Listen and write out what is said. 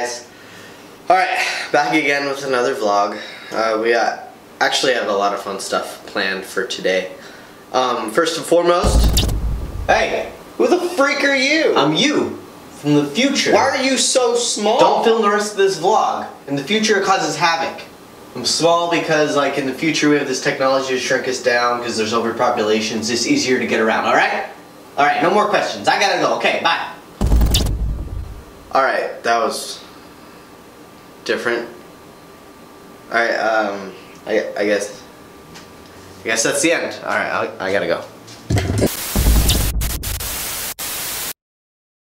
guys. Alright, back again with another vlog. We actually have a lot of fun stuff planned for today. First and foremost, hey, who the freak are you? I'm you, from the future. Why are you so small? Don't film the rest of this vlog. In the future it causes havoc. I'm small because like in the future we have this technology to shrink us down because there's overpopulation. It's just easier to get around, alright? Alright, no more questions. I gotta go. Okay, bye. Alright, that was different. Alright, I guess that's the end. Alright, I gotta go.